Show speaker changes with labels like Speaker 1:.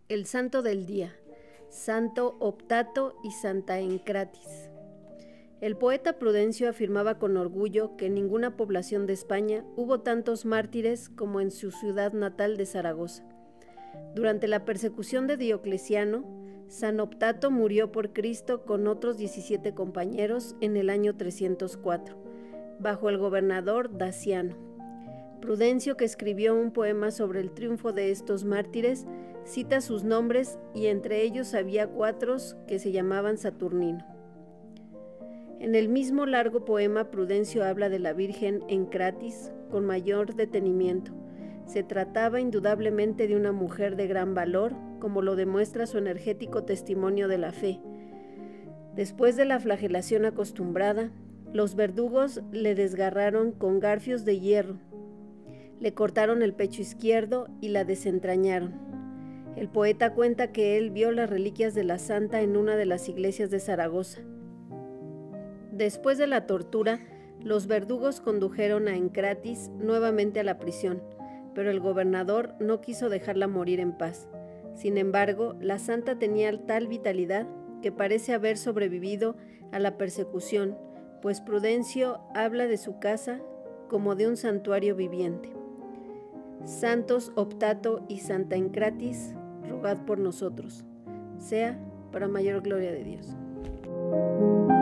Speaker 1: El santo del día, Santo Optato y Santa Encratis. El poeta Prudencio afirmaba con orgullo que en ninguna población de España hubo tantos mártires como en su ciudad natal de Zaragoza. Durante la persecución de Diocleciano, San Optato murió por Cristo con otros 17 compañeros en el año 304, bajo el gobernador Daciano. Prudencio, que escribió un poema sobre el triunfo de estos mártires, cita sus nombres y entre ellos había 4 que se llamaban Saturnino. En el mismo largo poema Prudencio habla de la Virgen Encratis con mayor detenimiento. Se trataba indudablemente de una mujer de gran valor, como lo demuestra su energético testimonio de la fe. Después de la flagelación acostumbrada, los verdugos le desgarraron con garfios de hierro, le cortaron el pecho izquierdo y la desentrañaron. El poeta cuenta que él vio las reliquias de la santa en una de las iglesias de Zaragoza. Después de la tortura, los verdugos condujeron a Encratis nuevamente a la prisión, pero el gobernador no quiso dejarla morir en paz. Sin embargo, la santa tenía tal vitalidad que parece haber sobrevivido a la persecución, pues Prudencio habla de su casa como de un santuario viviente. Santos Optato y Santa Encratis, rogad por nosotros. Sea para mayor gloria de Dios.